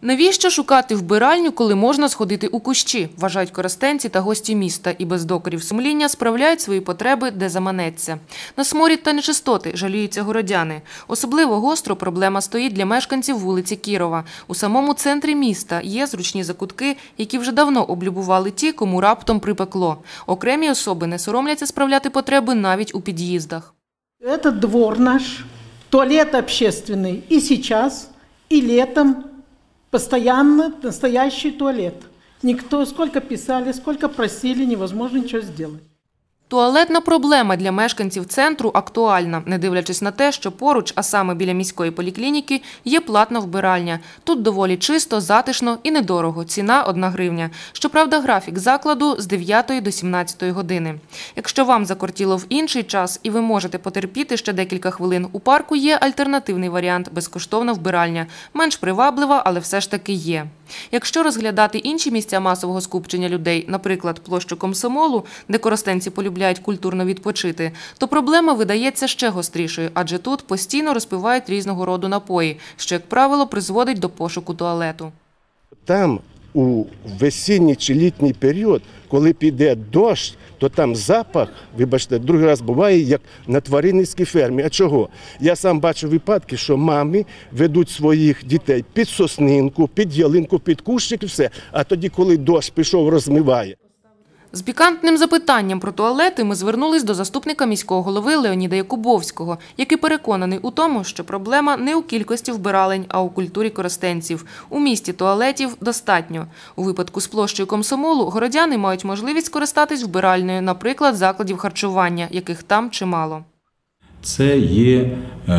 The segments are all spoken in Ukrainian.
Навіщо шукати вбиральню, коли можна сходити у кущі, вважають коростенці та гості міста і без докорів сумління справляють свої потреби, де заманеться. На сморід та нечистоти жаліються городяни. Особливо гостро проблема стоїть для мешканців вулиці Кірова. У самому центрі міста є зручні закутки, які вже давно облюбували ті, кому раптом припекло. Окремі особи не соромляться справляти потреби навіть у під'їздах. Це двор наш, туалет общественний і зараз, і літом. Постоянно настоящий туалет. Никто, сколько писали, сколько просили, невозможно ничего сделать. Туалетна проблема для мешканців центру актуальна, не дивлячись на те, що поруч, а саме біля міської поліклініки, є платна вбиральня. Тут доволі чисто, затишно і недорого. Ціна – 1 гривня. Щоправда, графік закладу – з 9 до 17 години. Якщо вам закортіло в інший час і ви можете потерпіти ще декілька хвилин, у парку є альтернативний варіант – безкоштовна вбиральня. Менш приваблива, але все ж таки є. Якщо розглядати інші місця масового скупчення людей, наприклад, площу Комсомолу, де коростенці полюбляють культурно відпочити, то проблема видається ще гострішою, адже тут постійно розпивають різного роду напої, що, як правило, призводить до пошуку туалету. Там у весінній чи літній період, коли піде дощ, то там запах, вибачте, другий раз буває, як на тваринницькій фермі. А чого? Я сам бачу випадки, що мами ведуть своїх дітей під соснинку, під ялинку, під кущик і все. А тоді, коли дощ пішов, розмиває. З пікантним запитанням про туалети ми звернулись до заступника міського голови Леоніда Якубовського, який переконаний у тому, що проблема не у кількості вбиралень, а у культурі коростенців. У місті туалетів достатньо. У випадку з площею Комсомолу городяни мають можливість скористатись вбиральнею, наприклад, закладів харчування, яких там чимало. Це є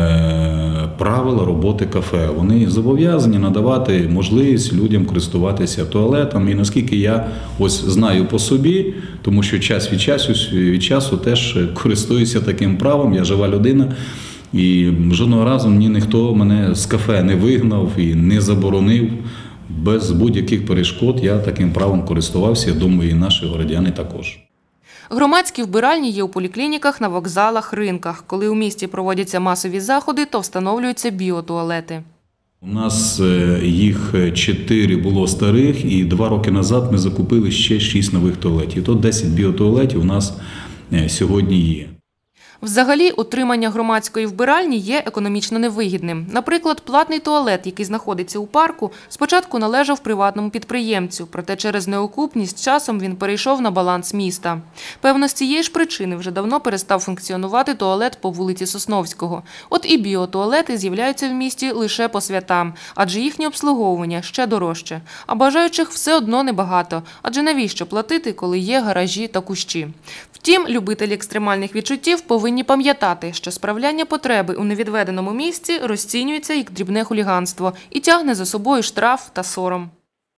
правила роботи кафе. Вони зобов'язані надавати можливість людям користуватися туалетом. І наскільки я ось знаю по собі, тому що час від часу теж користуюся таким правом, я жива людина. І жодного разу ніхто мене з кафе не вигнав і не заборонив. Без будь-яких перешкод я таким правом користувався, я думаю, і наші городяни також. Громадські вбиральні є у поліклініках, на вокзалах, ринках. Коли у місті проводяться масові заходи, то встановлюються біотуалети. У нас їх 4 було старих, і 2 роки назад ми закупили ще 6 нових туалетів. То 10 біотуалетів у нас сьогодні є. Взагалі, утримання громадської вбиральні є економічно невигідним. Наприклад, платний туалет, який знаходиться у парку, спочатку належав приватному підприємцю, проте через неокупність часом він перейшов на баланс міста. Певно, з цієї ж причини вже давно перестав функціонувати туалет по вулиці Сосновського. От і біотуалети з'являються в місті лише по святам, адже їхнє обслуговування ще дорожче. А бажаючих все одно небагато, адже навіщо платити, коли є гаражі та кущі? Втім, любителі екстремальних відчуттів повинні пам'ятати, що справляння потреби у невідведеному місці розцінюється як дрібне хуліганство і тягне за собою штраф та сором.